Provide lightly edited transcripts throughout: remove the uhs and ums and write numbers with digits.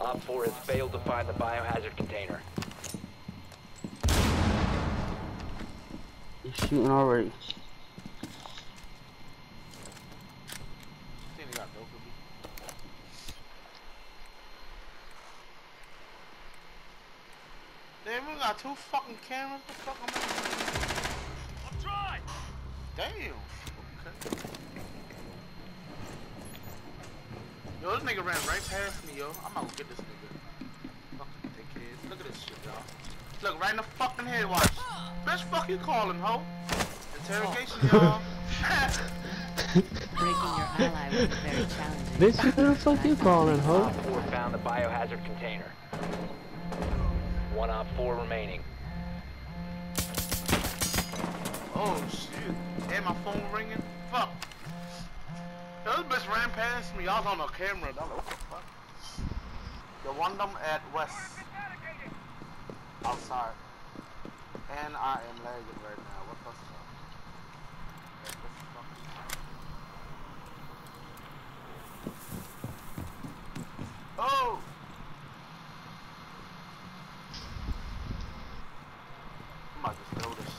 Op 4 has failed to find the biohazard container. He's shooting already. I think they got dope with me. Damn, we got 2 fucking cameras. What the fuck am I doing? I'm trying. Damn. Okay. Yo, this nigga ran right past me, yo. I'm gonna get this nigga. Fucking dickhead. Look at this shit, y'all. Look, right in the fucking head, watch. Bitch, fuck you calling, ho. Interrogation, y'all. Breaking your ally was very challenging. Bitch, who the fuck you calling, ho? Op 4 found the biohazard container. 1 Op 4 remaining. Oh, shit. And my phone ringing. Fuck. Yo, this bitch ran past me. I was on the camera. I was like, what the fuck? Yo, one of them at West. Outside. And I am lagging right now. What the fuck? Oh! I might just throw this.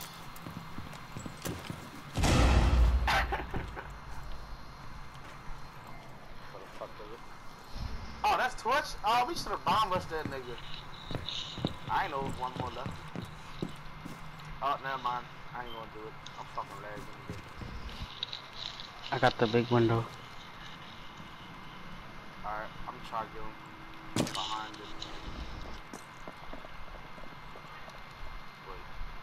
What the fuck is it? Oh, that's Twitch? Oh, we should have bomb rushed that nigga. I ain't know one more left. Oh, never mind. I ain't gonna do it. I'm fucking lagging again. I got the big window. Alright, I'm trying to get him behind it. Wait.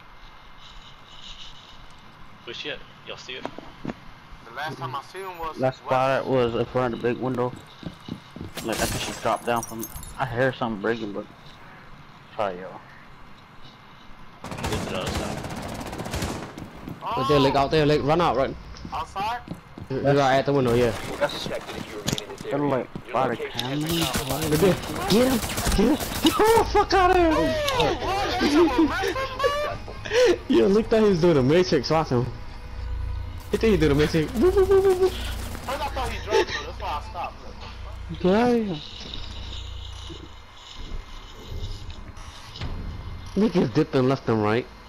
Where's she at? Y'all see it? The last time I seen him was That spot was in front of the big window. Like I think she dropped down from. I heard something breaking, but try yo. Where's the other side? Oh, out there, Lick, run out, right? outside? You're right at the window, yeah. That's detected if you remain in this They're area. like Your by the location has been camera. compromised. Get him! Get him! Get the fuck out of here! Yeah, Lick thought he was doing a matrix, watch him. He think he did a matrix. First I thought he dropped it, that's why I stopped. Okay. Nick is dipping left and right.